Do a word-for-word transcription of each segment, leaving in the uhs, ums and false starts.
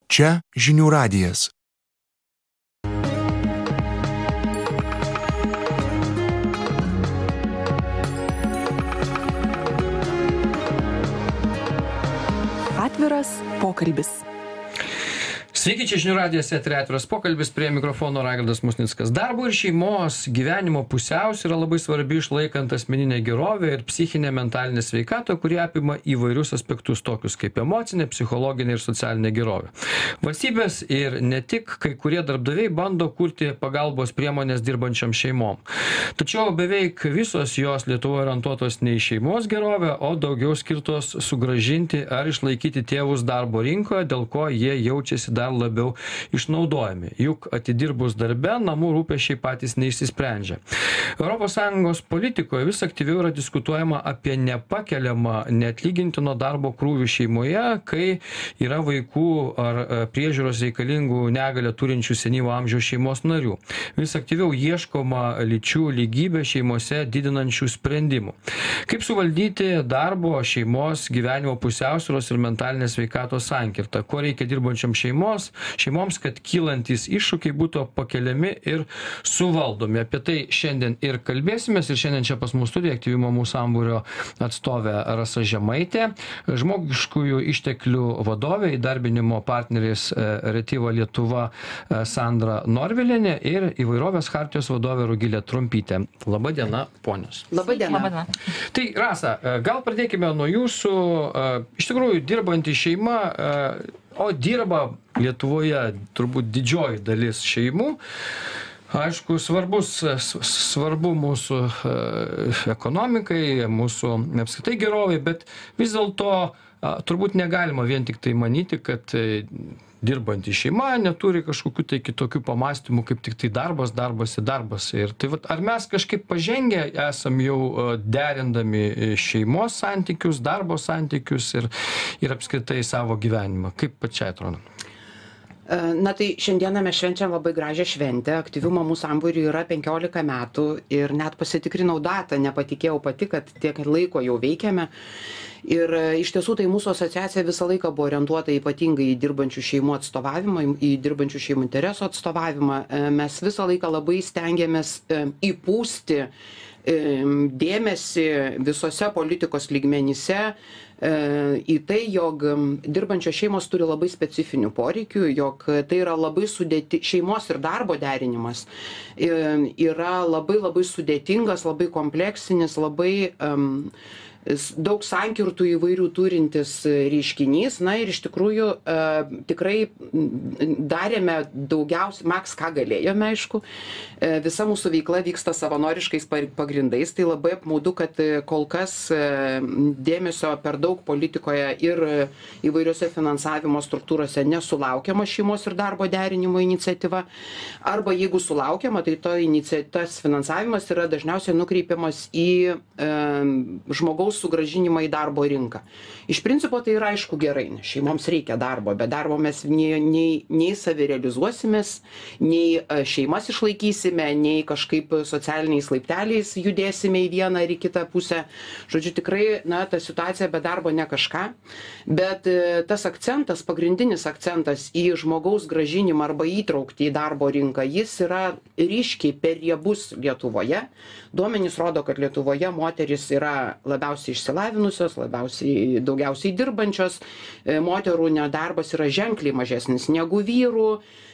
Čia žinių radijas. Atviras pokalbis. Sveiki, čia žinių radijas, eteryje atviras pokalbis, prie mikrofono Raigardas Musnickas. Darbo ir šeimos gyvenimo pusiausvyra labai svarbi išlaikant asmeninę gerovę ir psichinę mentalinę sveikatą, kurie apima įvairius aspektus tokius kaip emocinė, psichologinė ir socialinė gerovė. Valstybės ir ne tik kai kurie darbdaviai bando kurti pagalbos priemonės dirbančiam šeimom. Tačiau beveik visos jos Lietuvoje orientuotos ne į šeimos gerovę, o daugiau skirtos sugrąžinti ar išlaikyti tėvus darbo rinkoje, dėl ko jie jaučiasi dar labiau išnaudojami. Juk atidirbus darbe, namų rūpesčiai patys neišsisprendžia. Europos Sąjungos politikoje vis aktyviau yra diskutuojama apie nepakeliamą neatlygintino darbo krūvį šeimoje, kai yra vaikų ar priežiūros reikalingų negalią turinčių senyvo amžiaus šeimos narių. Vis aktyviau ieškoma lyčių lygybę šeimose didinančių sprendimų. Kaip suvaldyti darbo, šeimos, gyvenimo pusiausvyros ir mentalinės sveikatos sankirtą? Ko reikia dirbančiam šeimos? šeimoms, kad kylantys iššūkiai būtų pakeliami ir suvaldomi. Apie tai šiandien ir kalbėsimės. Ir šiandien čia pas mūsų studiją aktyvių mamų sambūrio atstovė Rasa Žemaitė, žmogiškųjų išteklių vadovė, įdarbinimo partneris Retiva Lietuva Sandra Norvilienė ir įvairovės chartijos vadovė Rugilė Trumpytė. Labadiena, ponios. Labadiena. Labadiena. Tai, Rasa, gal pradėkime nuo jūsų. Iš tikrųjų, dirbanti šeima, o dirba Lietuvoje turbūt didžioji dalis šeimų. Aišku, svarbus, svarbu mūsų ekonomikai, mūsų apskritai gerovai, bet vis dėlto turbūt negalima vien tik tai manyti, kad dirbanti šeima neturi kažkokių tai kitokių pamastymų, kaip tik tai darbas, darbas ir darbas. Ir tai vat, ar mes kažkaip pažengę esam jau derindami šeimos santykius, darbo santykius ir, ir apskritai savo gyvenimą? Kaip pačiai atrodo? Na tai šiandieną mes švenčiam labai gražią šventę. Aktyvių mamų sambūriui yra penkiolika metų ir net pasitikrinau datą, nepatikėjau pati, kad tiek laiko jau veikiame. Ir iš tiesų tai mūsų asociacija visą laiką buvo orientuota ypatingai į dirbančių šeimų atstovavimą, į dirbančių šeimų interesų atstovavimą. Mes visą laiką labai stengiamės įpūsti dėmesį visose politikos lygmenyse į tai, jog dirbančios šeimos turi labai specifinių poreikių, jog tai yra labai sudėti, šeimos ir darbo derinimas yra labai labai sudėtingas, labai kompleksinis, labai um, daug sankirtų įvairių turintis reiškinys. Na ir iš tikrųjų e, tikrai darėme daugiausiai, maks ką galėjome, aišku. E, visa mūsų veikla vyksta savanoriškais pagrindais. Tai labai apmaudu, kad kol kas e, dėmesio per daug politikoje ir įvairiose finansavimo struktūrose nesulaukiama šeimos ir darbo derinimo iniciatyva. Arba jeigu sulaukiama, tai to tas finansavimas yra dažniausiai nukreipiamas į e, žmogaus sugrąžinimą į darbo rinką. Iš principo tai yra aišku gerai, nes šeimoms reikia darbo, bet darbo mes nei, nei, nei savirealizuosimės, nei šeimas išlaikysime, nei kažkaip socialiniais laipteliais judėsime į vieną ar į kitą pusę. Žodžiu, tikrai, na, ta situacija be darbo ne kažką, bet tas akcentas, pagrindinis akcentas į žmogaus grąžinimą arba įtraukti į darbo rinką, jis yra ryškiai per riebus Lietuvoje. Duomenys rodo, kad Lietuvoje moteris yra labiausiai išsilavinusios, labiausiai daugiausiai dirbančios, moterų nedarbas yra ženkliai mažesnis negu vyrų.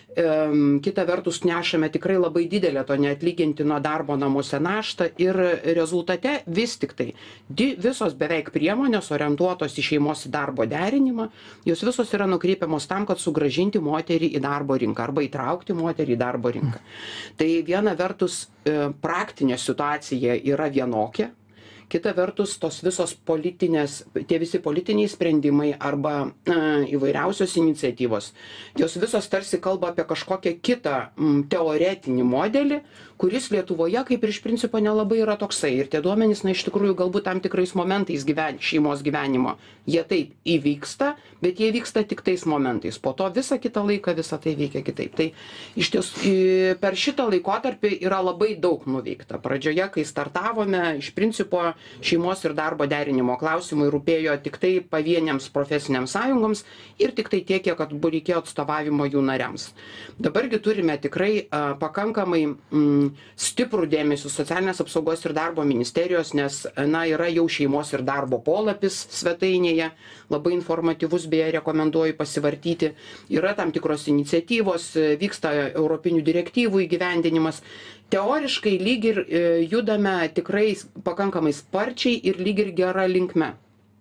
Kita vertus, nešame tikrai labai didelę to neatlygintino darbo namuose naštą ir rezultate vis tik tai visos beveik priemonės orientuotos į šeimos darbo derinimą, jos visos yra nukreipiamos tam, kad sugrąžinti moterį į darbo rinką arba įtraukti moterį į darbo rinką. Tai viena vertus praktinė situacija yra vienokia. Kita vertus, tos visos politinės, tie visi politiniai sprendimai arba e, įvairiausios iniciatyvos, jos visos tarsi kalba apie kažkokią kitą m, teoretinį modelį, kuris Lietuvoje kaip ir iš principo nelabai yra toksai. Ir tie duomenys, na, iš tikrųjų, galbūt tam tikrais momentais gyven, šeimos gyvenimo, jie taip įvyksta, bet jie vyksta tik tais momentais. Po to visą kitą laiką visą tai veikia kitaip. Tai iš tiesų per šitą laikotarpį yra labai daug nuveikta. Pradžioje, kai startavome, iš principo šeimos ir darbo derinimo klausimai rūpėjo tik tai pavieniams profesiniams sąjungoms ir tik tai tiek, kiek buvo reikėjo atstovavimo jų nariams. Dabargi turime tikrai a, pakankamai mm, stiprų dėmesį socialinės apsaugos ir darbo ministerijos, nes na, yra jau šeimos ir darbo polapis svetainėje, labai informatyvus, beje, rekomenduoju pasivartyti. Yra tam tikros iniciatyvos, vyksta europinių direktyvų įgyvendinimas. Teoriškai lyg ir e, judame tikrai pakankamai sparčiai ir lyg ir gera linkme.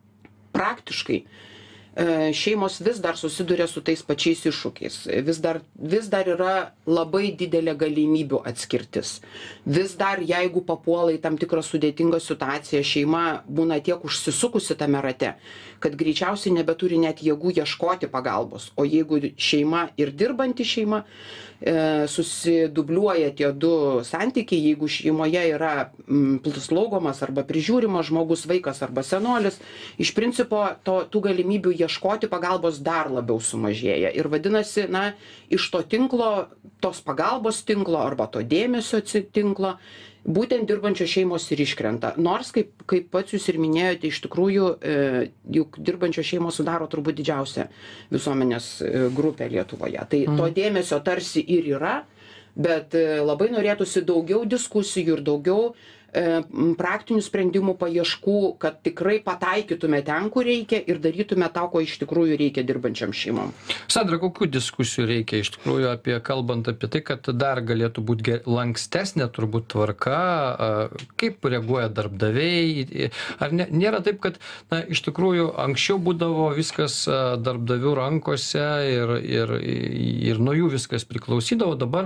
Praktiškai e, šeimos vis dar susiduria su tais pačiais iššūkiais. Vis dar, vis dar yra labai didelė galimybių atskirtis. Vis dar, jeigu papuola į tam tikrą sudėtingą situaciją, šeima būna tiek užsisukusi tame rate, kad greičiausiai nebeturi net jėgų ieškoti pagalbos. O jeigu šeima ir dirbanti šeima, e, susidubliuoja tie du santykiai, jeigu šeimoje yra m, slaugomas arba prižiūrimas žmogus, vaikas arba senolis, iš principo to, tų galimybių ieškoti pagalbos dar labiau sumažėja. Ir vadinasi, na, iš to tinklo, tos pagalbos tinklo arba to dėmesio tinklo, būtent dirbančios šeimos ir iškrenta. Nors, kaip, kaip pats jūs ir minėjote, iš tikrųjų, e, juk dirbančios šeimos sudaro turbūt didžiausią visuomenės e, grupę Lietuvoje. Tai mm. to dėmesio tarsi ir yra, bet e, labai norėtųsi daugiau diskusijų ir daugiau e, praktinių sprendimų paieškų, kad tikrai pataikytume ten, kur reikia ir darytume tą, ko iš tikrųjų reikia dirbančiam šeimom. Sandra, kokių diskusijų reikia iš tikrųjų apie, kalbant apie tai, kad dar galėtų būti lankstesnė turbūt tvarka, kaip reaguoja darbdaviai, ar ne, nėra taip, kad na, iš tikrųjų anksčiau būdavo viskas darbdavių rankose ir, ir, ir nuo jų viskas priklausydavo, dabar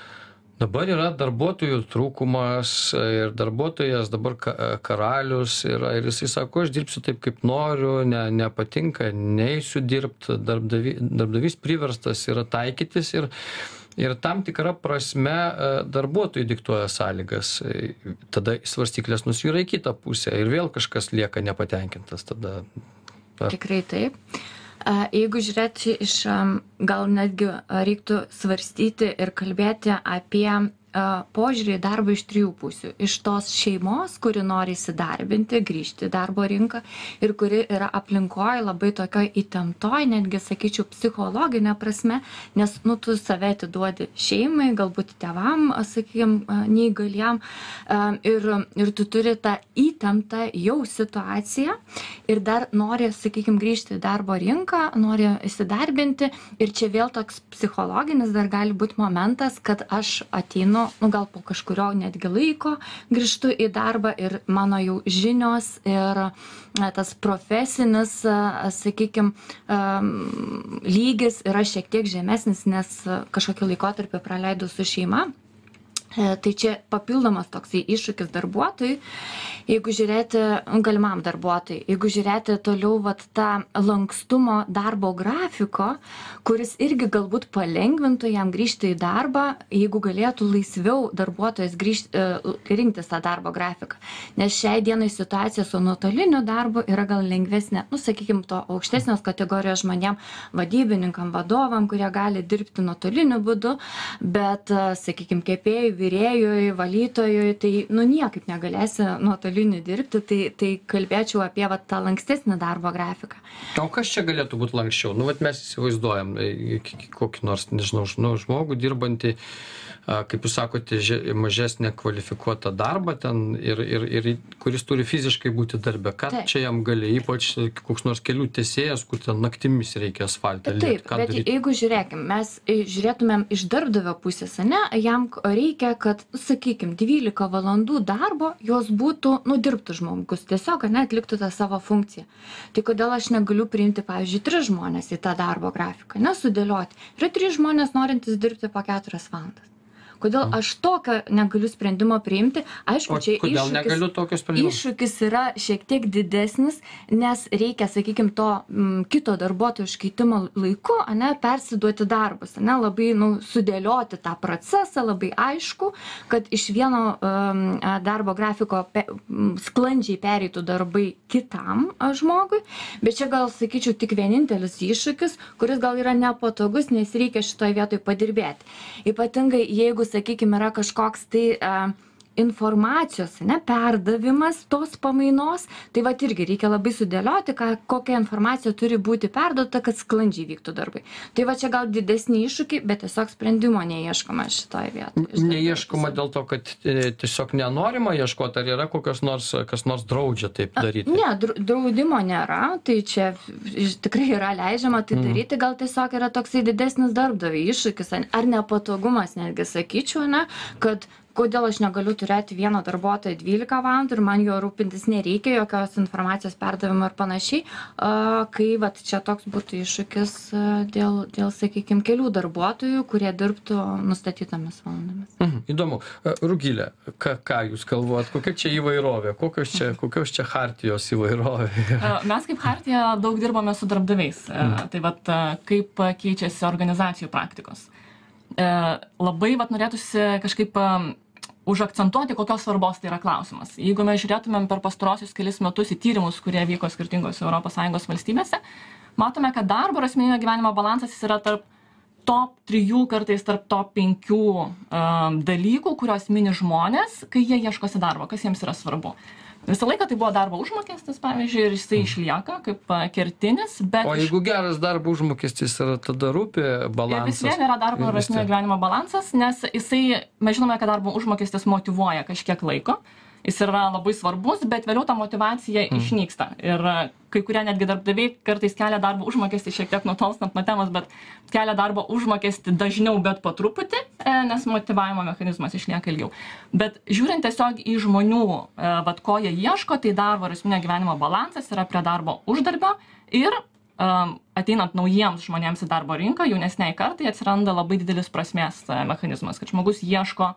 Dabar yra darbuotojų trūkumas ir darbuotojas dabar karalius yra ir jisai sako, aš dirbsiu taip, kaip noriu, ne, nepatinka, neįsiu dirbti, darbdavi, darbdavys priverstas yra taikytis ir, ir tam tikra prasme darbuotojai diktuoja sąlygas. Tada svarstyklės nusvyra į kitą pusę ir vėl kažkas lieka nepatenkintas tada. Ar... Tikrai taip. Jeigu žiūrėti iš, gal netgi reiktų svarstyti ir kalbėti apie požiūrį į darbą iš trijų pusių. Iš tos šeimos, kuri nori įsidarbinti, grįžti į darbo rinką ir kuri yra aplinkoje labai tokioj įtemptoj, netgi, sakyčiau, psichologinė prasme, nes, nu, tu save atiduodi šeimai, galbūt tėvam, sakykim, neįgaliam ir, ir tu turi tą įtemptą jau situaciją ir dar nori, sakykim, grįžti į darbo rinką, nori įsidarbinti ir čia vėl toks psichologinis dar gali būti momentas, kad aš ateinu nu, gal po kažkurio netgi laiko grįžtu į darbą ir mano jau žinios ir tas profesinis, sakykime, lygis yra šiek tiek žemesnis, nes kažkokį laikotarpį praleidau su šeima. Tai čia papildomas toksai iššūkis darbuotojui, jeigu žiūrėti, galimam darbuotojui, jeigu žiūrėti toliau vat, tą lankstumo darbo grafiko, kuris irgi galbūt palengvintų jam grįžti į darbą, jeigu galėtų laisviau darbuotojas grįžti, rinktis tą darbo grafiką. Nes šiai dienai situacija su nuotoliniu darbu yra gal lengvesnė, nu, sakykime, to aukštesnios kategorijos žmonėm, vadybininkam, vadovam, kurie gali dirbti nuotoliniu būdu, bet, sakykime, kepėjai, virėjui, valytojui, tai nu niekaip negalėsi nuotoliniu dirbti, tai, tai kalbėčiau apie va, tą lankstesnį darbo grafiką. O kas čia galėtų būti lankščiau? Nu, vat mes įsivaizduojam kokį nors, nežinau, žmogų dirbantį, kaip jūs sakote, mažesnę kvalifikuotą darbą ten ir, ir, ir kuris turi fiziškai būti darbe. Ką Taip. Čia jam gali, ypač koks nors kelių tiesėjas, kur ten naktimis reikia asfaltą lieti. Taip, bet daryti? Jeigu žiūrėkim, mes žiūrėtumėm iš darbdavio pusės, ne, jam reikia, kad, sakykime, dvylika valandų darbo jos būtų, nu, dirbtų žmogus, tiesiog, ne, atliktų tą savo funkciją. Tai kodėl aš negaliu priimti, pavyzdžiui, tris žmonės į tą darbo grafiką, nesudėlioti. Yra trys žmonės norintys dirbti po keturias valandas. Kodėl aš tokio negaliu sprendimo priimti? Aišku, čia iššūkis, iššūkis yra šiek tiek didesnis, nes reikia, sakykime, to m, kito darbuotojo iškeitimo laiku, ane, persiduoti darbus, ane, labai nu, sudėlioti tą procesą, labai aišku, kad iš vieno um, darbo grafiko pe, m, sklandžiai pereitų darbai kitam a, žmogui, bet čia gal, sakyčiau, tik vienintelis iššūkis, kuris gal yra nepatogus, nes reikia šitoje vietoje padirbėti. Ypatingai, jeigu sakykime, yra kažkoks tai uh, informacijos, ne, perdavimas tos pamainos, tai vat irgi reikia labai sudėlioti, ką, kokia informacija turi būti perduota, kad sklandžiai vyktų darbai. Tai va čia gal didesni iššūkiai, bet tiesiog sprendimo neieškoma šitoje vietoje. Neieškoma dėl to, kad tiesiog nenorima ieškoti, ar yra kokios nors, kas nors draudžia taip daryti? Ne, draudimo nėra, tai čia tikrai yra leidžiama tai daryti, gal tiesiog yra toksai didesnis darbdaviui iššūkis, ar nepatogumas netgi sakyčiau, ne, kad kodėl aš negaliu turėti vieno darbuotojo dvylika valandų ir man jo rūpintis nereikia, jokios informacijos perdavimo ir panašiai, kai vat, čia toks būtų iššūkis dėl, dėl sakykime, kelių darbuotojų, kurie dirbtų nustatytomis valandomis. Mhm, įdomu. Rugilė, ką, ką jūs galvojat, kokia čia įvairovė, kokios čia, kokios čia chartijos įvairovė? Mes kaip chartija daug dirbame su darbdaviais, mhm. tai vat, kaip keičiasi organizacijų praktikos. Labai vat, norėtųsi kažkaip užakcentuoti, kokios svarbos tai yra klausimas. Jeigu mes žiūrėtumėm per pastarosius kelis metus į tyrimus, kurie vyko skirtingose Europos Sąjungos valstybėse, matome, kad darbo ir asmeninio gyvenimo balansas yra tarp top trijų, kartais tarp top penkių um, dalykų, kurios mini žmonės, kai jie ieškosi darbo, kas jiems yra svarbu. Visą laiką tai buvo darbo užmokestis, pavyzdžiui, ir jisai išlieka kaip kertinis, bet... O jeigu geras darbo užmokestis yra, tada rūpi balansas? Vis vien yra darbo ir asmeninio gyvenimo balansas, nes jisai, mes žinome, kad darbo užmokestis motyvuoja kažkiek laiko, jis yra labai svarbus, bet vėliau ta motyvacija mm. išnyksta. Ir kai kurie netgi darbdaviai kartais kelia darbo užmokestį, šiek tiek nutolstant nuo temos, bet kelia darbo užmokestį dažniau, bet po truputį, nes motyvavimo mechanizmas išlieka ilgiau. Bet žiūrint tiesiog į žmonių, vat, ko jie ieško, tai darbo ir asmeninio gyvenimo balansas yra prie darbo uždarbio ir um, ateinant naujiems žmonėms į darbo rinką, jaunesniai kartai atsiranda labai didelis prasmės mechanizmas, kad žmogus ieško,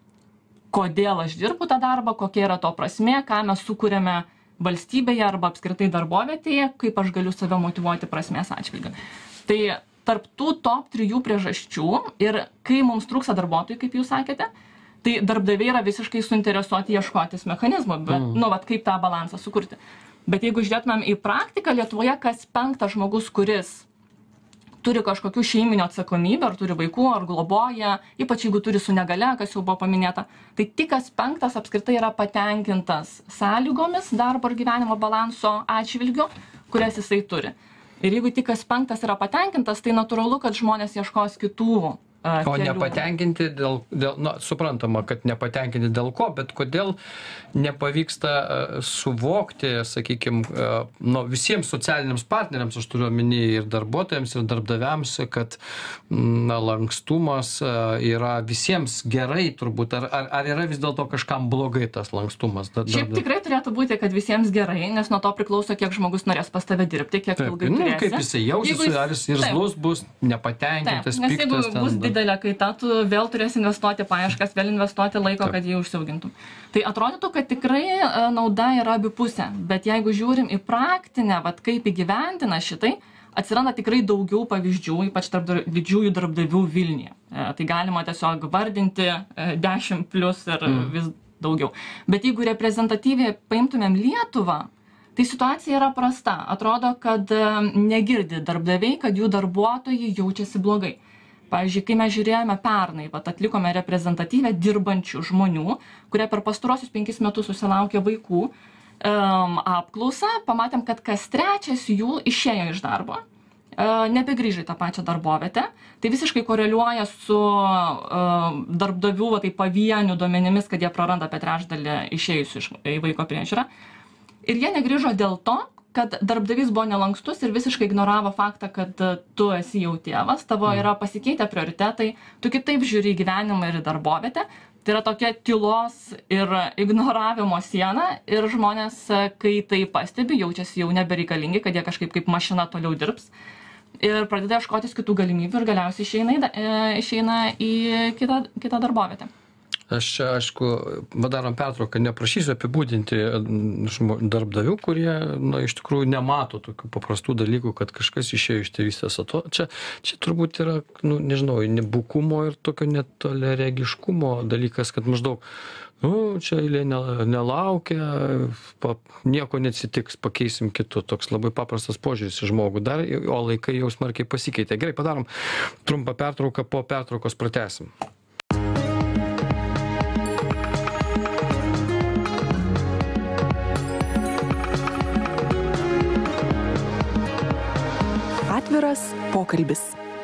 kodėl aš dirbu tą darbą, kokia yra to prasmė, ką mes sukūrėme valstybėje arba apskritai darbovietėje, kaip aš galiu save motyvuoti prasmės atžvilgiu. Tai tarp tų top trijų priežasčių ir kai mums trūksta darbuotojų, kaip jūs sakėte, tai darbdaviai yra visiškai suinteresuoti ieškotis mechanizmų, bet, mm. nu, vat, kaip tą balansą sukurti. Bet jeigu žiūrėtumėm į praktiką, Lietuvoje kas penktas žmogus, kuris turi kažkokių šeiminių atsakomybę, ar turi vaikų, ar globoja, ypač jeigu turi su negalia, kas jau buvo paminėta, tai tik kas penktas apskritai yra patenkintas sąlygomis darbo ir gyvenimo balanso atžvilgiu, kurias jisai turi. Ir jeigu tik kas penktas yra patenkintas, tai natūralu, kad žmonės ieškos kitų uh, O kelių. nepatenkinti dėl, dėl na, suprantama, kad nepatenkinti dėl ko, bet kodėl nepavyksta uh, suvokti, sakykime, uh, nu, visiems socialiniams partneriams, aš turiu omeny ir darbuotojams, ir darbdaviams, kad na, lankstumas uh, yra visiems gerai turbūt, ar, ar, ar yra vis dėlto kažkam blogai tas lankstumas? Dar, Šiaip tikrai turėtų būti, kad visiems gerai, nes nuo to priklauso, kiek žmogus norės pas tave dirbti, kiek Taip, ilgai nu, turėsi. kaip jisai jausis, Jeigu jis- ar jis irzlus bus, nepatenkintas, Taip, nes jeigu piktas. bus ten, didelė kaita, tu vėl turėsi investuoti paieškas, vėl investuoti laiko, Taip. kad jį užsiaugintum. Tai atrodytų, kad tikrai e, nauda yra abipusė, bet jeigu žiūrim į praktinę, vat, kaip įgyvendina šitai, atsiranda tikrai daugiau pavyzdžių, ypač tarp dar, didžiųjų darbdavių Vilniuje. E, tai galima tiesiog vardinti e, dešimt plus ir mm. vis daugiau. Bet jeigu reprezentatyviai paimtumėm Lietuvą, tai situacija yra prasta. Atrodo, kad e, negirdi darbdaviai, kad jų darbuotojai jaučiasi blogai. Pavyzdžiui, kai mes žiūrėjome pernai, vat, atlikome reprezentatyvę dirbančių žmonių, kurie per pastarosius penkis metus susilaukė vaikų um, apklausą, pamatėm, kad kas trečias jų išėjo iš darbo, uh, nebegrįžo į tą pačią darbovietę. Tai visiškai koreliuoja su uh, darbdavių va, tai pavienių duomenimis, kad jie praranda apie trečdalį išėjusių iš į vaiko priežiūrą. Ir jie negrįžo dėl to, kad darbdavys buvo nelankstus ir visiškai ignoravo faktą, kad tu esi jau tėvas, tavo yra pasikeitę prioritetai, tu kitaip žiūri į gyvenimą ir į darbovietę. Tai yra tokia tylos ir ignoravimo siena ir žmonės, kai tai pastebi, jaučiasi jau nebereikalingi, kad jie kažkaip kaip mašina toliau dirbs. Ir pradeda ieškotis kitų galimybių ir galiausiai išeina į, išeina į kitą, kitą darbovietę. Aš čia, aišku, padarom pertrauką, neprašysiu apibūdinti žmo- darbdavių, kurie, na, iš tikrųjų nemato tokių paprastų dalykų, kad kažkas išėjo iš tėvystės ato. Čia, čia turbūt yra, nu, nežinau, nebukumo ir tokio netoleregiškumo dalykas, kad maždaug, nu, čia eilė ne- nelaukia, pa, nieko neatsitiks, pakeisim kitu. Toks labai paprastas požiūris į žmogų dar, o laikai jau smarkiai pasikeitė. Gerai, padarom trumpą pertrauką, po pertraukos pratęsim. Atviras pokalbis.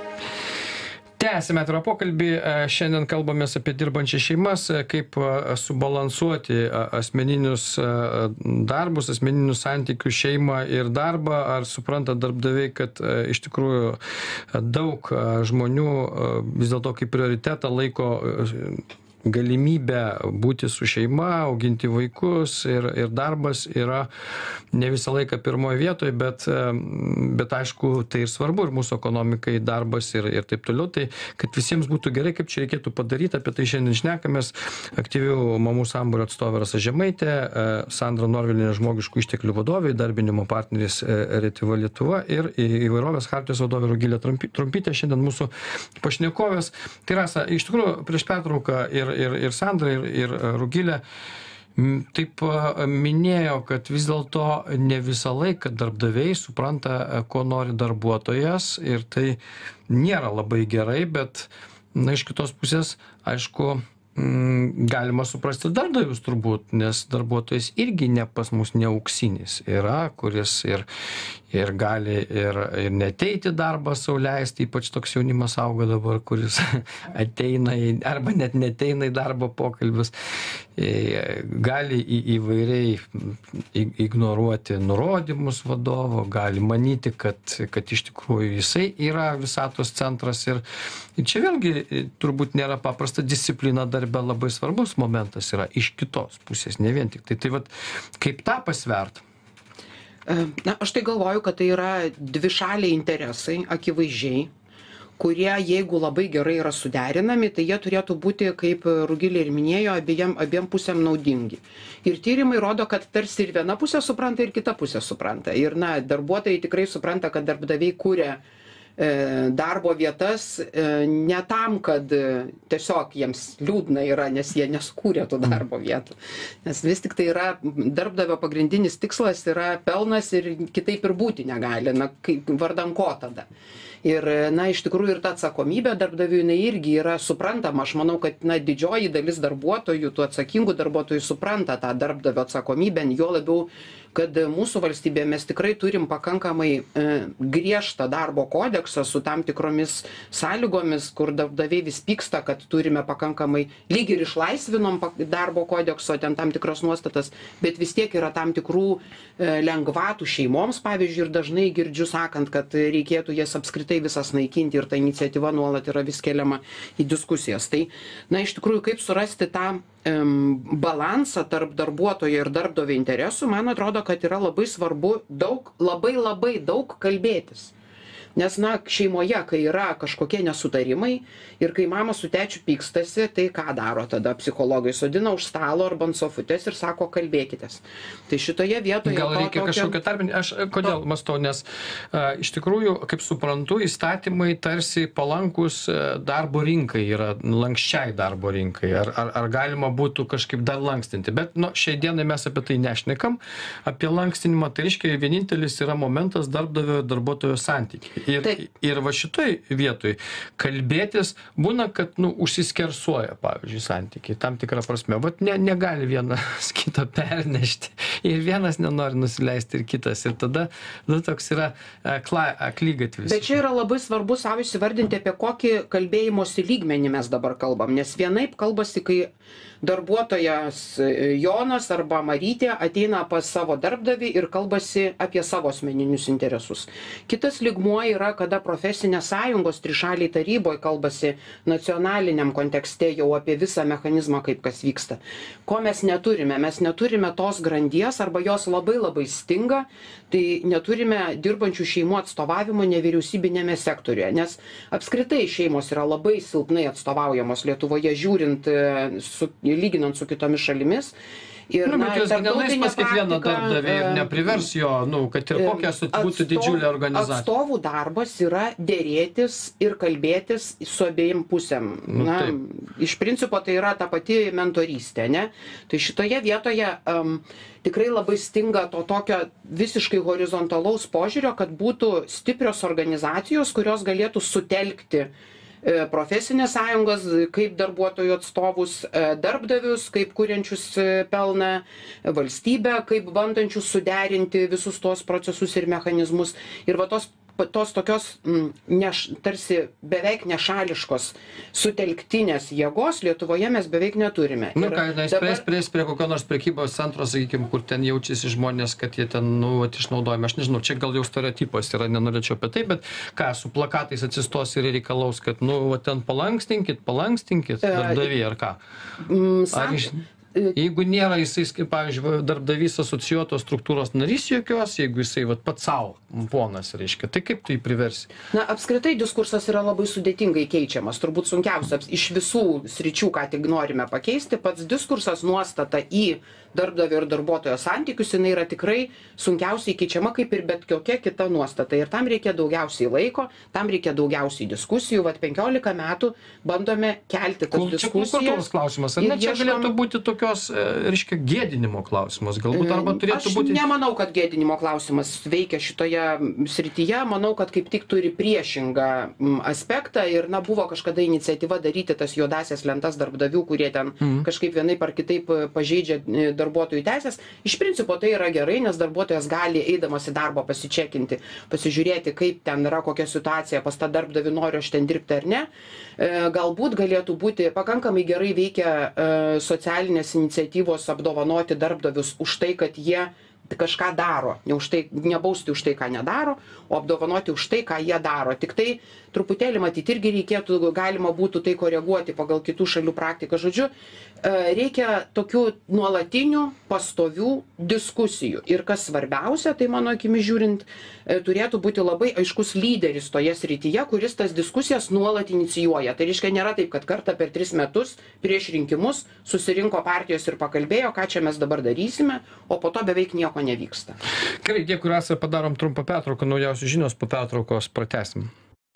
Tęsime atvirą pokalbį. Šiandien kalbamės apie dirbančias šeimas, kaip subalansuoti asmeninius darbus, asmeninius santykius, šeimą ir darbą. Ar supranta darbdaviai, kad iš tikrųjų daug žmonių vis dėlto kaip prioritetą laiko galimybę būti su šeima, auginti vaikus ir, ir darbas yra ne visą laiką pirmoje vietoje, bet, bet aišku, tai ir svarbu ir mūsų ekonomikai, darbas ir, ir taip toliau. Tai kad visiems būtų gerai, kaip čia reikėtų padaryti, apie tai šiandien šnekamės. Aktyvių mamų sambūrio atstovė Rasa Žemaitė, Sandra Norvilienė, žmogiškų išteklių vadovė, darbinimo partneris Retiva Lietuva ir įvairovės chartijos vadovė Rugilė Trumpytė, šiandien mūsų pašnekovės. Tai Rasa, iš tikrųjų, prieš pertrauką ir ir, ir Sandra, ir, ir Rugilė taip minėjo, kad vis dėlto ne visą laiką darbdaviai supranta, ko nori darbuotojas ir tai nėra labai gerai, bet na, iš kitos pusės, aišku, galima suprasti darbdavius turbūt, nes darbuotojas irgi ne pas mus ne auksinis yra, kuris ir, ir gali ir, ir neteiti darbą sau leisti, ypač toks jaunimas auga dabar, kuris ateina į, arba net neteina į darbo pokalbius, gali į, įvairiai ignoruoti nurodymus vadovo, gali manyti, kad, kad iš tikrųjų jisai yra visatos centras ir, ir čia vėlgi turbūt nėra paprasta disciplina darbe, labai svarbus momentas yra iš kitos pusės, ne vien tik tai. Tai vat, kaip tą pasvert? Na, aš tai galvoju, kad tai yra dvišaliai interesai, akivaizdžiai, kurie, jeigu labai gerai yra suderinami, tai jie turėtų būti, kaip Rugilė ir minėjo, abiem, abiem pusėm naudingi. Ir tyrimai rodo, kad tarsi ir viena pusė supranta, ir kita pusė supranta. Ir, na, darbuotojai tikrai supranta, kad darbdaviai kuria darbo vietas ne tam, kad tiesiog jiems liūdna yra, nes jie nesukūrė tų darbo vietų. Nes vis tik tai yra darbdavio pagrindinis tikslas yra pelnas ir kitaip ir būti negali, na, kaip vardan ko tada. Ir, na, iš tikrųjų ir ta atsakomybė darbdavių, jinai irgi yra suprantama. Aš manau, kad, na, didžioji dalis darbuotojų, tų atsakingų darbuotojų supranta tą darbdavio atsakomybę, jo labiau, kad mūsų valstybėje mes tikrai turim pakankamai e, griežtą darbo kodeksą su tam tikromis sąlygomis, kur darbdaviai vis pyksta, kad turime pakankamai, lyg ir išlaisvinom darbo kodekso ten tam tikras nuostatas, bet vis tiek yra tam tikrų e, lengvatų šeimoms, pavyzdžiui, ir dažnai girdžiu sakant, kad reikėtų jas apskritai visas naikinti ir ta iniciatyva nuolat yra vis keliama į diskusijas. Tai, na, iš tikrųjų, kaip surasti tą um, balansą tarp darbuotojo ir darbdavio interesų, man atrodo, kad yra labai svarbu daug, labai labai daug kalbėtis. Nes, na, šeimoje, kai yra kažkokie nesutarimai ir kai mama su tečiu pykstasi, tai ką daro tada psichologai? Sodina už stalo arba ant sofutės ir sako, kalbėkitės. Tai šitoje vietoje... Gal reikia tokio... kažkokio tarpinį... Aš kodėl to... mąstau, nes a, iš tikrųjų, kaip suprantu, įstatymai tarsi palankus darbo rinkai yra, lankščiai darbo rinkai. Ar, ar, ar galima būtų kažkaip dar lankstinti? Bet, nu, šiai dienai mes apie tai nešnekam. Apie lankstinimą, tai reiškia, vienintelis yra momentas darbdavio ir darbuotojo santykiai. Ir, ir va šitoj vietoj kalbėtis būna, kad, nu, užsiskersuoja, pavyzdžiui, santykiai, tam tikrą prasme. Vat ne, negali vienas kitą pernešti. Ir vienas nenori nusileisti, ir kitas. Ir tada, nu, toks yra aklygatvis. Bet čia yra labai svarbu savo įsivardinti, apie kokį kalbėjimosi lygmenį mes dabar kalbam. Nes vienaip kalbasi, kai darbuotojas Jonas arba Marytė ateina pas savo darbdavį ir kalbasi apie savo asmeninius interesus. Kitas lygmuo yra, kada profesinės sąjungos trišaliai taryboje kalbasi nacionaliniam kontekste jau apie visą mechanizmą, kaip kas vyksta. Ko mes neturime? Mes neturime tos grandies arba jos labai labai stinga, tai neturime dirbančių šeimų atstovavimo nevyriausybinėme sektoriuje, nes apskritai šeimos yra labai silpnai atstovaujamos Lietuvoje, žiūrint, su, lyginant su kitomis šalimis. Ir, nu, bet jūs nenais pas kiekvieną darbdavį ir neprivers jo, nu, kad ir kokia būtų didžiulė organizacija. Atstovų darbas yra dėrėtis ir kalbėtis su abiejim pusėm. Na, nu, iš principo tai yra ta pati mentorystė, ne? Tai šitoje vietoje um, tikrai labai stinga to tokio visiškai horizontalaus požiūrio, kad būtų stiprios organizacijos, kurios galėtų sutelkti profesinės sąjungos, kaip darbuotojų atstovus, darbdavius, kaip kuriančius pelną, valstybę, kaip bandančius suderinti visus tos procesus ir mechanizmus. Ir va tos tos tokios m, neš, tarsi beveik nešališkos sutelktinės jėgos Lietuvoje mes beveik neturime. Nu, Ir ką, na, dabar- spręs prie, prie kokio nors prekybos centro, sakykime, kur ten jaučiasi žmonės, kad jie ten, nu, vat, išnaudojami. Aš nežinau, čia gal jau stereotipas yra, nenorėčiau apie tai, bet ką, su plakatais atsistos ir reikalaus, kad, nu, va, ten palankstinkit, palankstinkit, darbdaviai ar ką. Mm, Ar san- iš, jeigu nėra jisai, kaip, pavyzdžiui, darbdavys asocijuotos struktūros narys jokios, jeigu jisai vat, pats savo ponas, reiškia, tai kaip tu jį priversi? Na, apskritai diskursas yra labai sudėtingai keičiamas. Turbūt sunkiausia aps- iš visų sričių, ką tik norime pakeisti, pats diskursas nuostata į darbdavio ir darbuotojo santykius, jinai yra tikrai sunkiausiai keičiama kaip ir bet kokia kita nuostata. Ir tam reikia daugiausiai laiko, tam reikia daugiausiai diskusijų. Vat penkiolika metų bandome kelti tas Kul, čia kultūros diskusijas. klausimas, ar ir ne? Čia ieškom- galėtų būti tokios, e, reiškia, gėdinimo klausimas. Galbūt arba turėtų Aš būti... nemanau, kad gėdinimo klausimas veikia šitoje srityje. Manau, kad kaip tik turi priešingą mm, aspektą ir, na, buvo kažkada iniciatyva daryti tas juodasias lentas darbdavių, kurie ten mm. kažkaip vienaip ar kitaip e, pažeidžia e, darbuotojų teisės. Iš principo tai yra gerai, nes darbuotojas gali, eidamas į darbą, pasičekinti, pasižiūrėti, kaip ten yra, kokia situacija, pas tą darbdavį noriu aš ten dirbti ar ne. E, galbūt galėtų būti pakankamai gerai veikia e, socialinės iniciatyvos apdovanoti darbdavius už tai, kad jie kažką daro, ne už tai, nebausti už tai, ką nedaro, o apdovanoti už tai, ką jie daro. Tik tai truputėlį matyti irgi reikėtų, galima būtų tai koreguoti pagal kitų šalių praktiką. Žodžiu, reikia tokių nuolatinių, pastovių diskusijų. Ir kas svarbiausia, tai mano akimi žiūrint, turėtų būti labai aiškus lyderis toje srityje, kuris tas diskusijas nuolat inicijuoja. Tai reiškia, nėra taip, kad kartą per tris metus prieš rinkimus susirinko partijos ir pakalbėjo, ką čia mes dabar darysime, o po to beveik nieko nevyksta. Gerai, dėkui, Rasa, padarom trumpą pertrauką, naujausios žinios, po pertraukos pratęsim.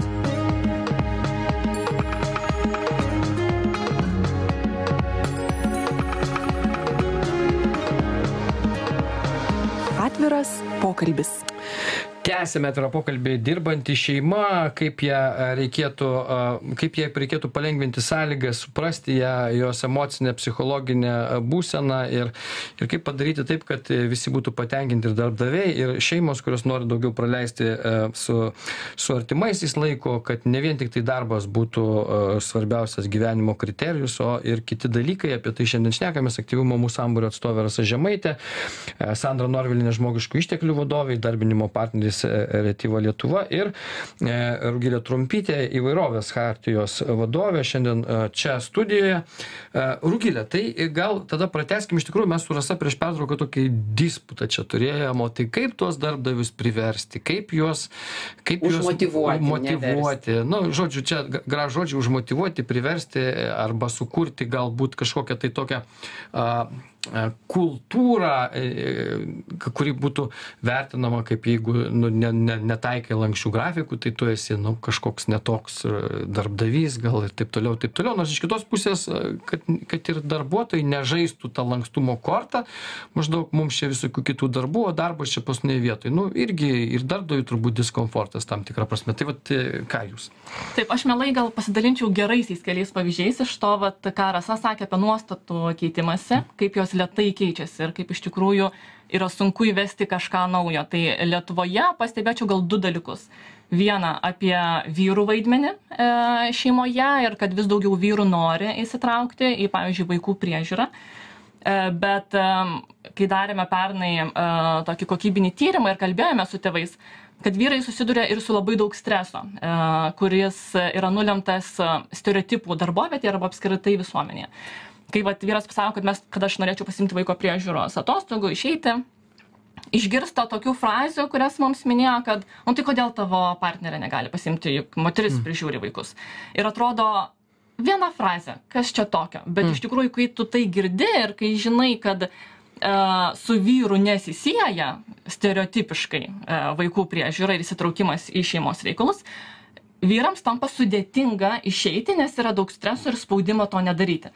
Atviras pokalbis. Tęsime atvirą pokalbį, dirbanti šeima, kaip ją reikėtų, kaip ją reikėtų palengvinti sąlygas, suprasti ją, jos emocinę, psichologinę būseną ir, ir kaip padaryti taip, kad visi būtų patenkinti ir darbdaviai, ir šeimos, kurios nori daugiau praleisti su, su artimaisiais laiko, kad ne vien tik tai darbas būtų svarbiausias gyvenimo kriterijus, o ir kiti dalykai. Apie tai šiandien šnekamės. Aktyvumo mūsų sambūrio atstovė Rasa Žemaitė, Sandra Norvilienė, žmogiškų išteklių vadovė, darbinimo partneris Retyva Lietuva ir e, Rugilė Trumpytė, įvairovės chartijos vadovė, šiandien e, čia studijoje. E, Rugilė, tai gal tada pratęskim, iš tikrųjų mes su Rasa prieš pertrauką tokį disputą čia turėjom, o tai kaip tuos darbdavius priversti, kaip juos, kaip juos Užmotyvuoti, motyvuoti. Nu, žodžiu, čia gražu žodžiu, užmotyvuoti, priversti arba sukurti galbūt kažkokią tai tokią a, kultūrą, kuri būtų vertinama kaip jeigu nu, ne, ne, netaikai lankščių grafikų, tai tu esi nu, kažkoks netoks darbdavys gal ir taip toliau, taip toliau. Nors iš kitos pusės, kad, kad ir darbuotojai nežaistų tą lankstumo kortą, maždaug mums čia visokių kitų darbų, o darbas čia pasnėje vietoje. Nu, irgi ir darbdaviui turbūt diskomfortas tam tikrą prasme. Tai vat, ką jūs? Taip, aš mielai gal pasidalinčiau geraisiais keliais pavyzdžiais iš to, vat, ką Rasa sakė apie nuostatų keitimąsi, kaip jos lietai keičiasi ir kaip iš tikrųjų yra sunku įvesti kažką naujo. Tai Lietuvoje pastebėčiau gal du dalykus. Viena apie vyrų vaidmenį e, šeimoje ir kad vis daugiau vyrų nori įsitraukti į, pavyzdžiui, vaikų priežiūrą. E, bet e, kai darėme pernai e, tokį kokybinį tyrimą ir kalbėjome su tėvais, kad vyrai susiduria ir su labai daug streso, e, kuris yra nulemtas stereotipų darbovietėje arba apskritai visuomenėje. Kai vat, vyras pasako, kad, mes, kad aš norėčiau pasimti vaiko priežiūros atostogų, išeiti, išgirsta tokių frazių, kurias mums minėjo, kad, o tai kodėl tavo partnerė negali pasimti, juk moteris prižiūri vaikus. Ir atrodo, viena frazė, kas čia tokio, bet mm. iš tikrųjų, kai tu tai girdi ir kai žinai, kad uh, su vyru nesisieja stereotipiškai uh, vaikų priežiūra ir įsitraukimas į šeimos reikalus, vyrams tampa sudėtinga išeiti, nes yra daug streso ir spaudimo to nedaryti.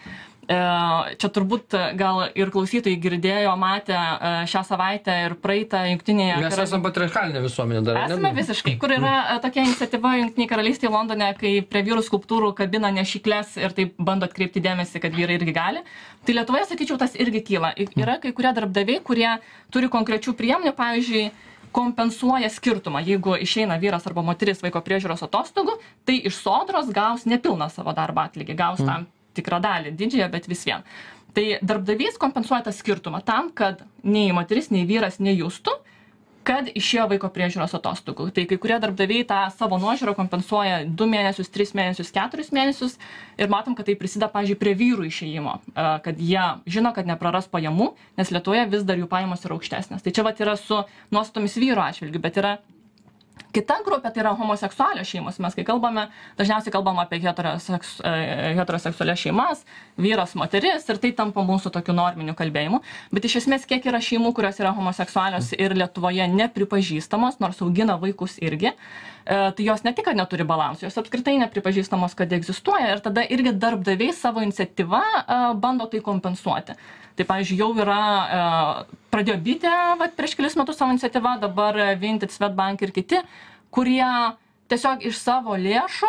Čia turbūt gal ir klausytojai girdėjo, matė šią savaitę ir praeitą Jungtinėje Mes karalystėje. Esame patriarchalinė visuomenė dar. Esame visiškai, kur yra tokia iniciatyva Jungtinėje karalystėje Londone, kai prie vyrų skulptūrų kabina nešykles ir taip bando atkreipti dėmesį, kad vyrai irgi gali. Tai Lietuvoje, sakyčiau, tas irgi kyla. Yra kai kurie darbdaviai, kurie turi konkrečių priemonių, pavyzdžiui, kompensuoja skirtumą. Jeigu išeina vyras arba moteris vaiko priežiūros atostogų, tai iš sodros gaus nepilną savo darbo atlygį, gaus mm. tam tikrą dalį, didžiąją, bet vis vien. Tai darbdavys kompensuoja tą skirtumą tam, kad nei moteris, nei vyras nejustų, kad išėjo vaiko priežiūros atostogų. Tai kai kurie darbdaviai tą savo nuožiūrą kompensuoja du mėnesius, tris mėnesius, keturis mėnesius ir matom, kad tai prisideda, pavyzdžiui, prie vyrų išėjimo, kad jie žino, kad nepraras pajamų, nes Lietuvoje vis dar jų pajamos yra aukštesnės. Tai čia vat yra su nuostatomis vyro atžvilgiu, bet yra kita grupė, tai yra homoseksualios šeimos. Mes kai kalbame, dažniausiai kalbam apie heteroseks, heteroseksualias šeimas, vyras, moteris ir tai tampa mūsų tokiu norminiu kalbėjimu. Bet iš esmės, kiek yra šeimų, kurios yra homoseksualios ir Lietuvoje nepripažįstamos, nors augina vaikus irgi, tai jos ne tik, kad neturi balansų, jos apskritai nepripažįstamos, kad egzistuoja ir tada irgi darbdaviai savo iniciatyvą bando tai kompensuoti. Tai, pavyzdžiui, jau yra, pradėjo Bitė vat, prieš kelis metus savo iniciatyvą, dabar Vinted, Swedbank ir kiti, kurie tiesiog iš savo lėšų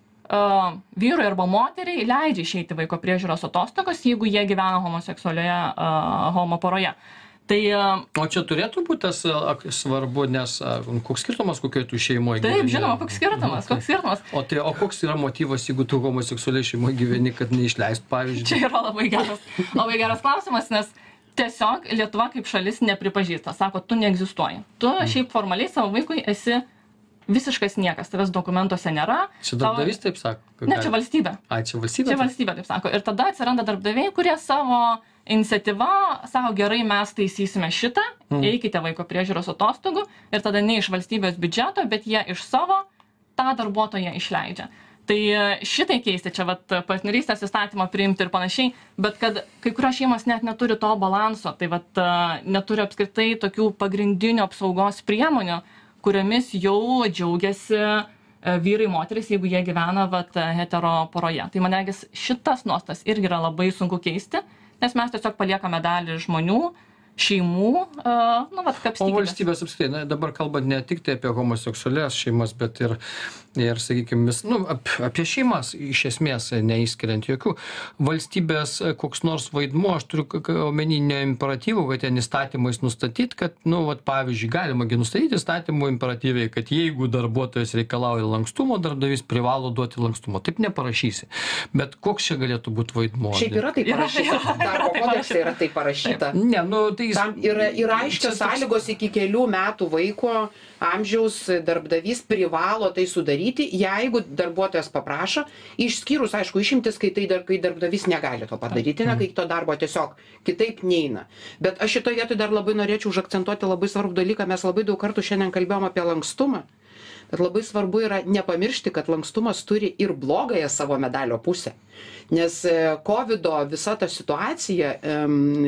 uh, vyrui arba moteriai leidžia išeiti vaiko priežiūros atostogos, jeigu jie gyvena homoseksualioje uh, homo poroje. Tai, uh, o čia turėtų būti tas uh, svarbu, nes uh, koks skirtumas, kokioje tu šeimoje gyveni? Taip, žinoma, koks skirtumas, koks skirtumas. O, tai, o koks yra motyvas, jeigu tu homoseksualiai šeimoje gyveni, kad neišleist, pavyzdžiui? Čia yra labai geras, labai geras klausimas, nes tiesiog Lietuva kaip šalis nepripažįsta, sako, tu neegzistuoji. Tu mm. šiaip formaliai savo vaikui esi visiškas niekas, tavęs dokumentuose nėra. Čia darbdavys taip sako? Ne, čia valstybė. A, čia valstybė? Čia valstybė taip sako. Ir tada atsiranda darbdaviai, kurie savo iniciatyva sako, gerai, mes taisysime šitą, mm. eikite vaiko priežiūros atostogų ir tada ne iš valstybės biudžeto, bet jie iš savo tą darbuotoją išleidžia. Tai šitai keisti, čia vat, partnerystės įstatymą priimti ir panašiai, bet kad kai kurios šeimos net neturi to balanso, tai vat, neturi apskritai tokių pagrindinių apsaugos priemonių, kuriomis jau džiaugiasi vyrai, moteris, jeigu jie gyvena vat, hetero poroje. Tai man regis, šitas nuostas irgi yra labai sunku keisti, nes mes tiesiog paliekame dalį žmonių, šeimų, uh, nu, vat, kapstykimės. O valstybės apskritai, na, dabar kalbant ne tik tai apie homoseksualias šeimas, bet ir, ir sakykime, nu, ap, apie šeimas iš esmės neįskiriant jokių. Valstybės koks nors vaidmuo, aš turiu omeny ne imperatyvų, kad ten įstatymais nustatyti, kad, nu, vat, pavyzdžiui, galimagi nustatyti įstatymų imperatyviai, kad jeigu darbuotojas reikalauja lankstumo, darbdavys privalo duoti lankstumo. Taip neparašysi. Bet koks čia galėtų būti vaidmuo? Šiaip yra tai parašyta. Darbo kodekse yra tai parašyta. Ne, nu, tai Tam yra, yra aiškios sąlygos iki kelių metų vaiko amžiaus darbdavys privalo tai sudaryti, jeigu darbuotojas paprašo, išskyrus, aišku, išimtis, kai, tai dar, kai darbdavys negali to padaryti, ne, kai to darbo tiesiog kitaip neina. Bet aš šitoje vietoje dar labai norėčiau užakcentuoti labai svarbų dalyką, mes labai daug kartų šiandien kalbėjom apie lankstumą. Bet labai svarbu yra nepamiršti, kad lankstumas turi ir blogąją savo medalio pusę. Nes kovido visa ta situacija um,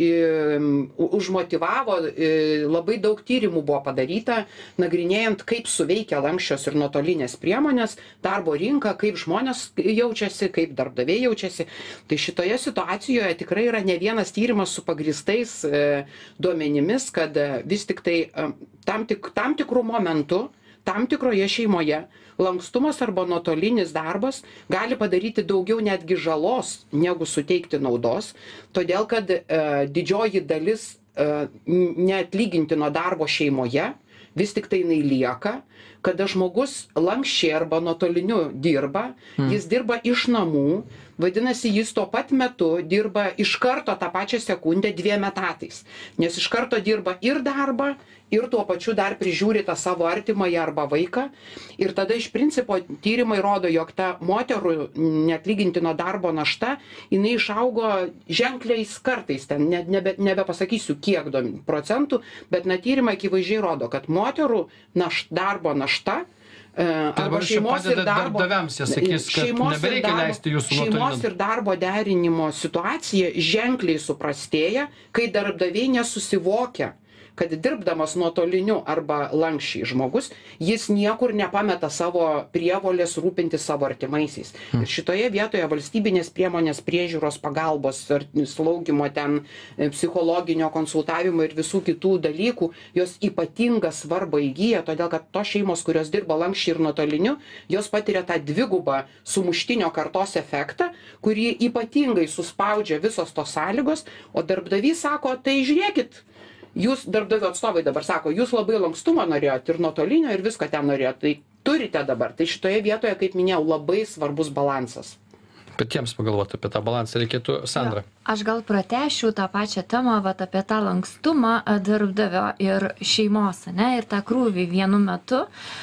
um, užmotivavo, um, labai daug tyrimų buvo padaryta, nagrinėjant, kaip suveikia lanksčios ir nuotolinės priemonės, darbo rinka, kaip žmonės jaučiasi, kaip darbdaviai jaučiasi. Tai šitoje situacijoje tikrai yra ne vienas tyrimas su pagrįstais uh, duomenimis, kad uh, vis tik tai um, tam, tik, tam tikrų momentų tam tikroje šeimoje lankstumas arba nuotolinis darbas gali padaryti daugiau netgi žalos, negu suteikti naudos, todėl kad e, didžioji dalis e, neatlygintino darbo šeimoje vis tik tai jinai lieka, kada žmogus lankščiai arba nuotoliniu dirba, hmm. jis dirba iš namų, vadinasi, jis tuo pat metu dirba iš karto tą pačią sekundę dviem etatais, nes iš karto dirba ir darbą, ir tuo pačiu dar prižiūri tą savo artimąjį arba vaiką. Ir tada iš principo tyrimai rodo, jog ta moterų neatlygintino darbo našta, jinai išaugo ženkliais kartais, ten ne, nebe, nebepasakysiu kiek procentų, bet na tyrimai akivaizdžiai rodo, kad moterų naš, darbo našta arba šeimos ir darbo, sakys, šeimos, ir darbo, šeimos ir darbo derinimo situacija ženkliai suprastėja, kai darbdaviai nesusivokia, kad dirbdamas nuotoliniu arba lankščiai žmogus, jis niekur nepameta savo prievolės rūpinti savo artimaisiais. Ir šitoje vietoje valstybinės priemonės priežiūros pagalbos, slaugymo ten, psichologinio konsultavimo ir visų kitų dalykų, jos ypatingą svarbą įgyja, todėl kad tos šeimos, kurios dirba lankščiai ir nuotoliniu, jos patiria tą dvigubą sumuštinio kartos efektą, kurį ypatingai suspaudžia visos tos sąlygos, o darbdavys sako, tai žiūrėkit, jūs darbdavio atstovai dabar sako, jūs labai lankstumo norėjot ir nuotolinio ir visko ten norėjot, tai turite dabar. Tai šitoje vietoje, kaip minėjau, labai svarbus balansas. Patiems pagalvoti apie tą balansą reikėtų, Sandra. Aš gal pratęšiu tą pačią temą, vat, apie tą lankstumą darbdavio ir šeimos, ne, ir tą krūvį vienu metu,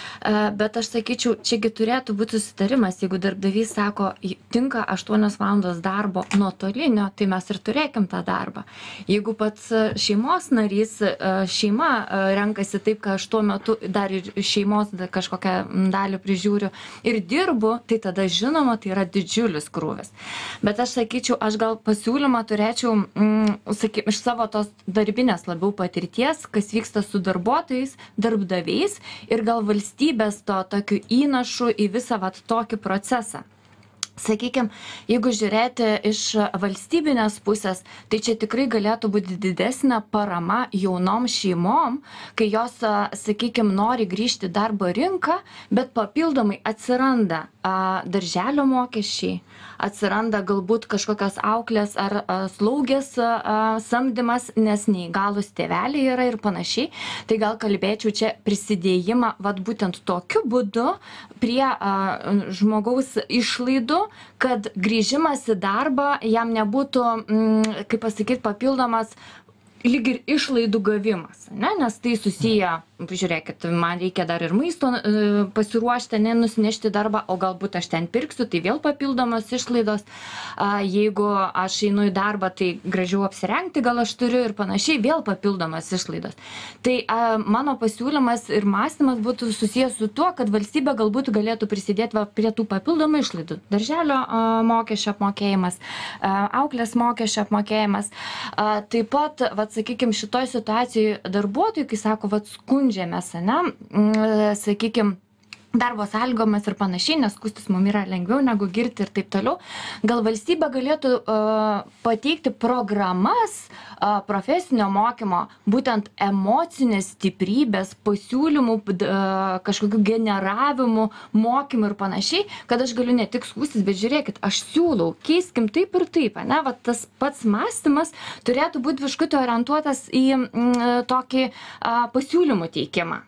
bet aš sakyčiau, čiagi turėtų būti susitarimas, jeigu darbdavys sako, tinka aštuonios valandos darbo nuotolinio, tai mes ir turėkim tą darbą. Jeigu pats šeimos narys, šeima renkasi taip, kad aš tuo metu dar ir šeimos kažkokią dalį prižiūriu ir dirbu, tai tada žinoma, tai yra didžiulis krūvis. Bet aš sakyčiau, aš gal pasiūlymą turėčiau, mm, sakykim, iš savo tos darbinės labiau patirties, kas vyksta su darbuotojais, darbdaviais ir gal valstybės to tokiu įnašu į visą vat tokį procesą. Sakykime, jeigu žiūrėti iš valstybinės pusės, tai čia tikrai galėtų būti didesnė parama jaunom šeimom, kai jos, sakykime, nori grįžti į darbo rinką, bet papildomai atsiranda a, darželio mokesčiai, atsiranda galbūt kažkokios auklės ar a, slaugės a, samdymas, nes neįgalus tėveliai yra ir panašiai. Tai gal kalbėčiau čia prisidėjimą, vat būtent tokiu būdu prie a, žmogaus išlaidų, kad grįžimas į darbą jam nebūtų, mm, kaip pasakyti, papildomas lyg ir išlaidų gavimas, ne? Nes tai susiję, žiūrėkit, man reikia dar ir maisto e, pasiruošti, ne, nusinešti darbą, o galbūt aš ten pirksiu, tai vėl papildomos išlaidos. A, jeigu aš einu į darbą, tai gražiau apsirengti gal aš turiu ir panašiai, vėl papildomas išlaidos. Tai a, mano pasiūlymas ir mąstymas būtų susijęs su tuo, kad valstybė galbūt galėtų prisidėti va, prie tų papildomų išlaidų. Darželio a, mokesčio apmokėjimas, a, auklės mokesčio apmokėjimas. A, taip pat, va, sakykime, šitoj situacijai darbuotojai, kai sako, vat skundžiamės, ne, sakykime, darbo sąlygomis ir panašiai, nes skųstis mums yra lengviau negu girti ir taip toliau. Gal valstybė galėtų uh, pateikti programas uh, profesinio mokymo, būtent emocinės stiprybės, pasiūlymų, uh, kažkokių generavimų, mokymų ir panašiai, kad aš galiu ne tik skųstis, bet žiūrėkit, aš siūlau, keiskim taip ir taip, ne, va tas pats mąstymas turėtų būti viškutį orientuotas į mm, tokį uh, pasiūlymų teikimą.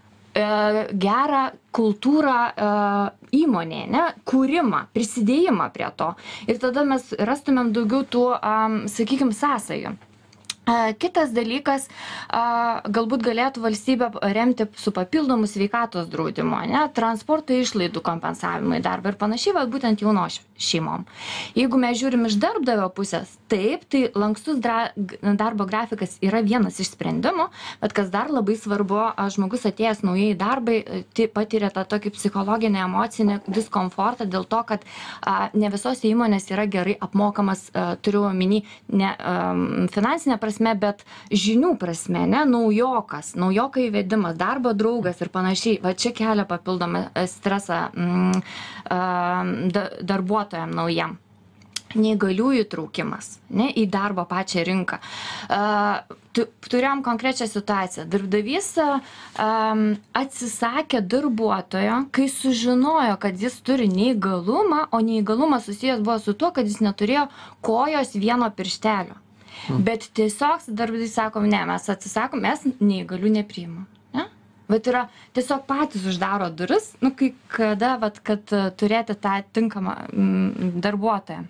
Gerą kultūrą įmonėje, ne, kūrimą, prisidėjimą prie to. Ir tada mes rastumėm daugiau tų, sakykime, sąsajų. Kitas dalykas, galbūt galėtų valstybė remti su papildomu sveikatos draudimu, ne, transporto išlaidų kompensavimui darbą ir panašiai, va, būtent jaunos šeimom. Jeigu mes žiūrim iš darbdavio pusės, taip, tai lankstus darbo grafikas yra vienas iš sprendimų, bet kas dar labai svarbu, žmogus atėjęs naujai į darbą, tai patiria tą tokį psichologinį, emocinį diskomfortą dėl to, kad a, ne visos įmonės yra gerai apmokamas, a, turiu omeny, ne a, finansinė prasme, bet žinių prasme, ne, naujokas, naujoko įvedimas, darbo draugas ir panašiai, va čia kelia papildomą stresą mm, da, darbuotojam naujam. Neįgaliųjų traukimas, ne, į darbo pačią rinką. Uh, turėjom konkrečią situaciją. Darbdavys um, atsisakė darbuotojo, kai sužinojo, kad jis turi neįgalumą, o neįgalumas susijęs buvo su tuo, kad jis neturėjo kojos vieno pirštelio. Hmm. Bet tiesiog darbdavys sako, ne, mes atsisakom, mes neįgalių nepriimam. Ne? Bet yra tiesiog patys uždaro duris, nu, kai kada, vat, kad turėti tą tinkamą mm, darbuotoją.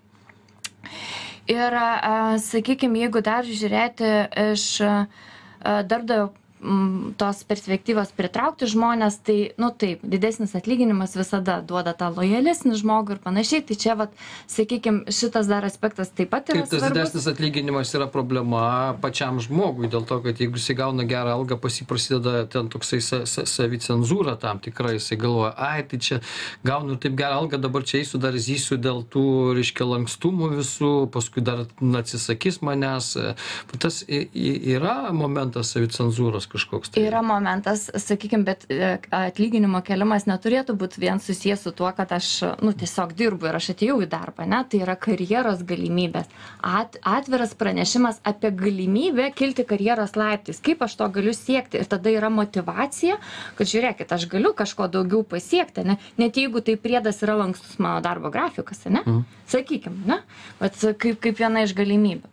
Ir, sakykime, jeigu dar žiūrėti iš darbdavio tos perspektyvos pritraukti žmonės, tai, nu taip, didesnis atlyginimas visada duoda tą lojalesnį žmogų ir panašiai, tai čia, vat, sakykime, šitas dar aspektas taip pat yra svarbus. Taip, tas didesnis atlyginimas yra problema pačiam žmogui, dėl to, kad jeigu jisai gauna gerą algą, pas jį prasideda ten toksai sa, sa, savicenzūra tam tikrai, jisai galvoja, ai, tai čia gaunu taip gerą algą, dabar čia eisiu, dar zysiu dėl tų, reiškia, lankstumų visų, paskui dar atsisakys manęs. Tas yra momentas savicenzūros kažkoks. Tai yra momentas, sakykime, bet atlyginimo kelimas neturėtų būti vien susijęs su tuo, kad aš, nu, tiesiog dirbu ir aš atėjau į darbą, ne? Tai yra karjeros galimybės. At, atviras pranešimas apie galimybę kilti karjeros laiptais. Kaip aš to galiu siekti? Ir tada yra motyvacija, kad žiūrėkit, aš galiu kažko daugiau pasiekti, ne? Net jeigu tai priedas yra lankstus mano darbo grafikas, ne? Mm. Sakykime, ne? Bet kaip, kaip viena iš galimybių.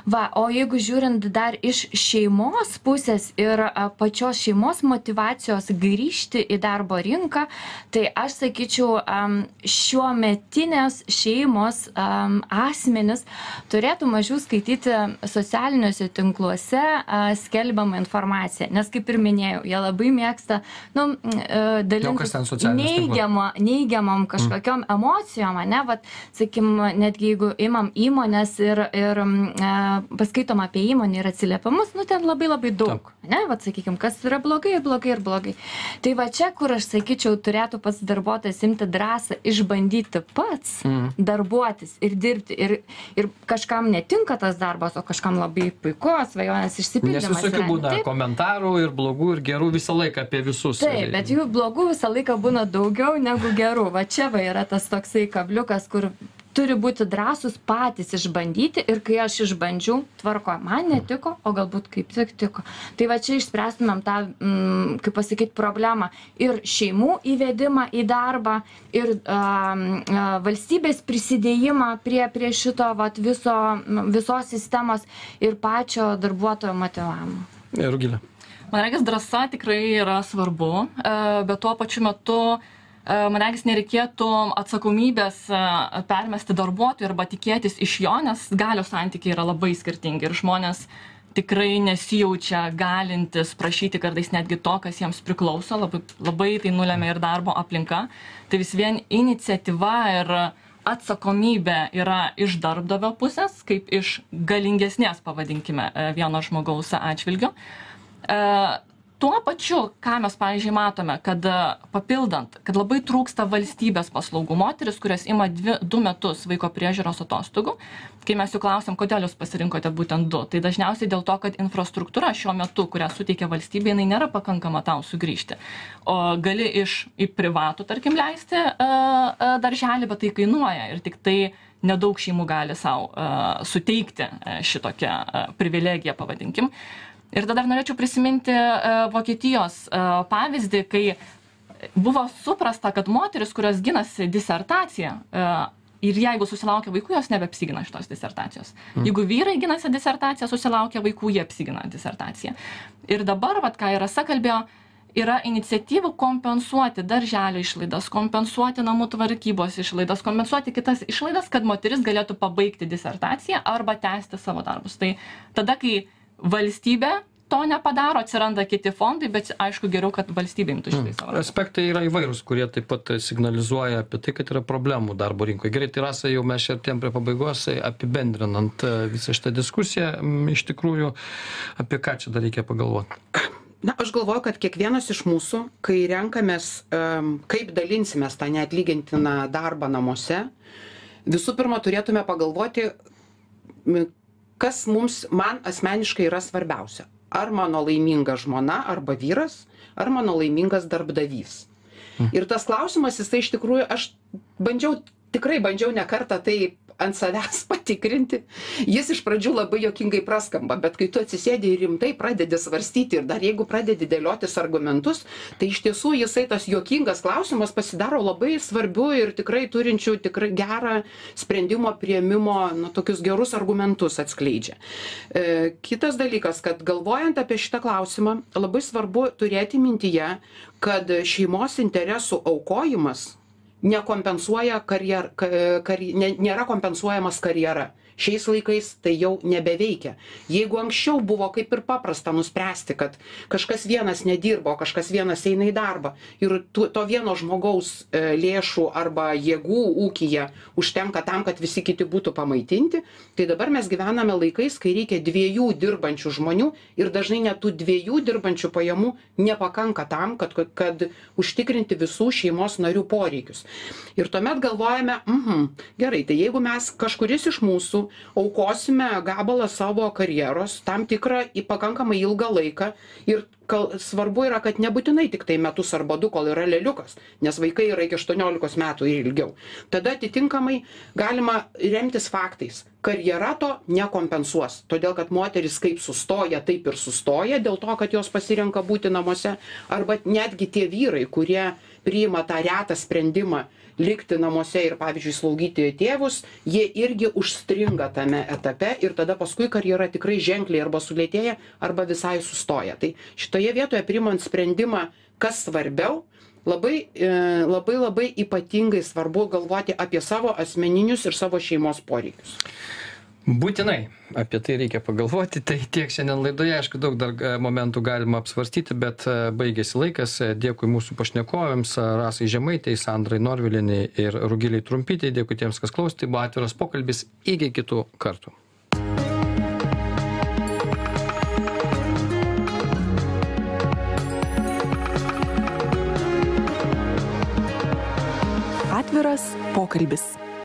Va, o jeigu žiūrint dar iš šeimos pusės ir a, pačios šeimos motyvacijos grįžti į darbo rinką, tai aš sakyčiau, um, šiuo metinės šeimos um, asmenis turėtų mažiau skaityti socialiniuose tinkluose uh, skelbiamą informaciją, nes kaip ir minėjau, jie labai mėgsta nu, uh, dalintis neigiamo, neigiamam kažkokiom mm. emocijom, ne, vat, sakim, netgi jeigu imam įmonės ir, ir uh, paskaitom apie įmonę ir atsiliepimus, nu ten labai labai daug, Taip. ne, vat sakykim, kas yra blogai, blogai ir blogai. Tai va čia, kur aš sakyčiau, turėtų pats darbuotojas imti drąsą, išbandyti pats, mm. darbuotis ir dirbti ir, ir kažkam netinka tas darbas, o kažkam labai puiku, svajonės išsipildymas. Nes visokių būna Taip. komentarų ir blogų ir gerų visą laiką apie visus. Taip, bet jų blogų visą laiką būna daugiau negu gerų. Va čia va yra tas toksai kabliukas, kur turi būti drąsus patys išbandyti ir kai aš išbandžiau, tvarko, man netiko, o galbūt kaip tik tiko. Tai va čia išspręstumėm tą, mm, kaip pasakyti, problemą ir šeimų įvedimą į darbą, ir um, valstybės prisidėjimą prie, prie šito vat, viso, visos sistemos ir pačio darbuotojo motyvavimo. Rugilė. Man regis, drąsa tikrai yra svarbu, bet tuo pačiu metu man regis nereikėtų atsakomybės permesti darbuotojui arba tikėtis iš jo, nes galios santykiai yra labai skirtingi ir žmonės tikrai nesijaučia galintis prašyti kartais netgi to, kas jiems priklauso, labai, labai tai nulemia ir darbo aplinka. Tai vis vien iniciatyva ir atsakomybė yra iš darbdavio pusės, kaip iš galingesnės, pavadinkime, vieno žmogaus atžvilgiu. Tuo pačiu, ką mes, pavyzdžiui, matome, kad papildant, kad labai trūksta valstybės paslaugų moteris, kurios ima dvi, du metus vaiko priežiūros atostogų, kai mes jų klausiam, kodėl jūs pasirinkote būtent du, tai dažniausiai dėl to, kad infrastruktūra šiuo metu, kurią suteikia valstybė, jinai nėra pakankama tau sugrįžti. O gali iš į privatų, tarkim, leisti uh, uh, darželį, bet tai kainuoja ir tik tai nedaug šeimų gali savo uh, suteikti uh, šitokią uh, privilegiją, pavadinkim. Ir tada norėčiau prisiminti uh, Vokietijos uh, pavyzdį, kai buvo suprasta, kad moteris, kurios ginasi disertaciją, uh, ir jeigu susilaukia vaikų, jos nebeapsigina šitos disertacijos. Mm. Jeigu vyrai ginasi disertaciją, susilaukia vaikų, jie apsigina disertaciją. Ir dabar, vat, ką ir Rasa kalbėjo, yra iniciatyvų kompensuoti darželio išlaidas, kompensuoti namų tvarkybos išlaidas, kompensuoti kitas išlaidas, kad moteris galėtų pabaigti disertaciją arba tęsti savo darbus. Tai tada, kai valstybė to nepadaro, atsiranda kiti fondai, bet aišku geriau, kad valstybė imtų šitai savo. Aspektai yra įvairūs, kurie taip pat signalizuoja apie tai, kad yra problemų darbo rinkoje. Gerai, tai Rasa, jau mes čia artėjom prie pabaigos, apibendrinant visą šitą diskusiją, iš tikrųjų, apie ką čia dar reikia pagalvoti? Na, aš galvoju, kad kiekvienas iš mūsų, kai renkamės, um, kaip dalinsimės tą neatlygintiną darbą namuose, visų pirma turėtume pagalvoti, kas mums, man asmeniškai yra svarbiausia. Ar mano laiminga žmona arba vyras, ar mano laimingas darbdavys. Mm. Ir tas klausimas, jisai iš tikrųjų, aš bandžiau, tikrai bandžiau ne kartą tai ant savęs patikrinti. Jis iš pradžių labai juokingai praskamba, bet kai tu atsisėdi ir rimtai pradedi svarstyti ir dar jeigu pradedi dėliotis argumentus, tai iš tiesų jisai tas juokingas klausimas pasidaro labai svarbiu ir tikrai turinčių tikrai gerą sprendimo priėmimo, nu, tokius gerus argumentus atskleidžia. E, kitas dalykas, kad galvojant apie šitą klausimą, labai svarbu turėti mintyje, kad šeimos interesų aukojimas nekompensuoja karjer, kar, nėra kompensuojamas karjera. Šiais laikais tai jau nebeveikia. Jeigu anksčiau buvo kaip ir paprasta nuspręsti, kad kažkas vienas nedirbo, kažkas vienas eina į darbą ir tu, to vieno žmogaus e, lėšų arba jėgų ūkyje užtenka tam, kad visi kiti būtų pamaitinti, tai dabar mes gyvename laikais, kai reikia dviejų dirbančių žmonių ir dažnai net tų dviejų dirbančių pajamų nepakanka tam, kad, kad, kad užtikrinti visų šeimos narių poreikius. Ir tuomet galvojame, mhm, gerai, tai jeigu mes kažkuris iš mūsų aukosime gabalą savo karjeros tam tikrą į pakankamai ilgą laiką ir kal, svarbu yra, kad nebūtinai tik tai metus arba du, kol yra leliukas, nes vaikai yra iki aštuoniolikos metų ir ilgiau. Tada atitinkamai galima remtis faktais. Karjera to nekompensuos, todėl kad moteris kaip sustoja, taip ir sustoja, dėl to, kad jos pasirenka būti namuose, arba netgi tie vyrai, kurie priima tą retą sprendimą likti namuose ir, pavyzdžiui, slaugyti tėvus, jie irgi užstringa tame etape ir tada paskui karjera tikrai ženkliai arba sulėtėja, arba visai sustoja. Tai šitoje vietoje priimant sprendimą, kas svarbiau, labai, labai, labai ypatingai svarbu galvoti apie savo asmeninius ir savo šeimos poreikius. Būtinai apie tai reikia pagalvoti, tai tiek šiandien laidoje, aišku, daug dar momentų galima apsvarstyti, bet baigėsi laikas. Dėkui mūsų pašnekovėms, Rasai Žemaitei, Sandrai Norvilienei ir Rugilei Trumpytei, dėkui tiems, kas klausė, tai buvo atviras pokalbis, iki kitų kartų. Atviras pokalbis.